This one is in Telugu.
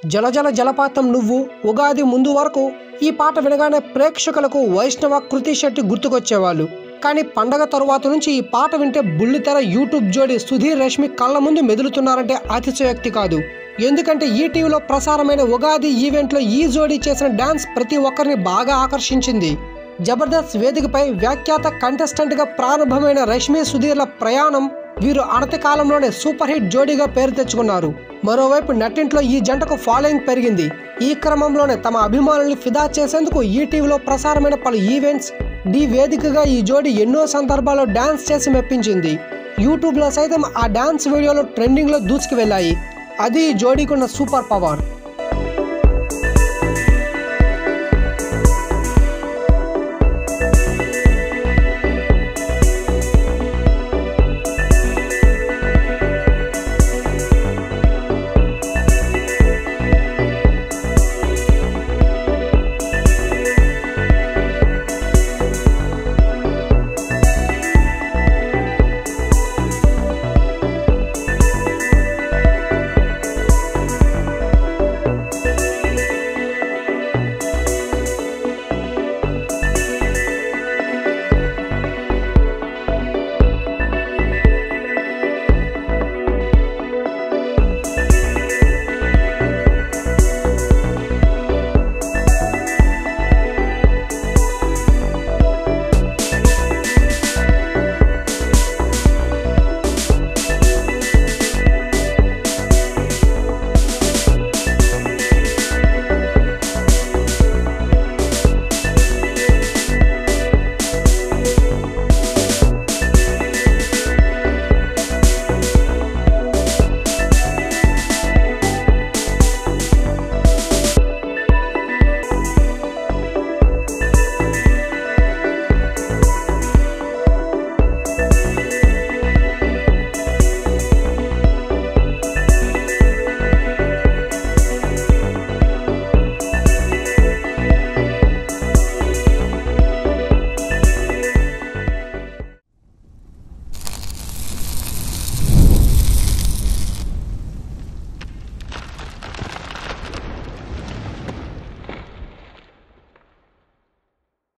జలజల జలపాతం నువ్వు ఉగాది ముందు వరకు ఈ పాట వినగానే ప్రేక్షకులకు వైష్ణవ కృతి శెట్టి గుర్తుకొచ్చేవాళ్ళు. కానీ పండగ తరువాత నుంచి ఈ పాట వింటే బుల్లితెర యూట్యూబ్ జోడి సుధీర్ రష్మి కళ్ళ ముందు మెదులుతున్నారంటే అతిశయోక్తి కాదు. ఎందుకంటే ఈటీవీలో ప్రసారమైన ఉగాది ఈవెంట్లో ఈ జోడీ చేసిన డాన్స్ ప్రతి ఒక్కరిని బాగా ఆకర్షించింది. జబర్దస్త్ వేదికపై వ్యాఖ్యాత కంటెస్టెంట్గా ప్రారంభమైన రష్మి సుధీర్ల ప్రయాణం వీరు అనతి కాలంలోనే సూపర్ హిట్ జోడీగా పేరు తెచ్చుకున్నారు. మరోవైపు నెట్టింట్లో ఈ జంటకు ఫాలోయింగ్ పెరిగింది. ఈ క్రమంలోనే తమ అభిమానుల్ని ఫిదా చేసేందుకు ఈటీవీలో ప్రసారమైన పలు ఈవెంట్స్, డి వేదికగా ఈ జోడీ ఎన్నో సందర్భాల్లో డాన్స్ చేసి మెప్పించింది. యూట్యూబ్లో సైతం ఆ డాన్స్ వీడియోలు ట్రెండింగ్లో దూసుకు వెళ్ళాయి. అది ఈ జోడీకున్న సూపర్ పవర్.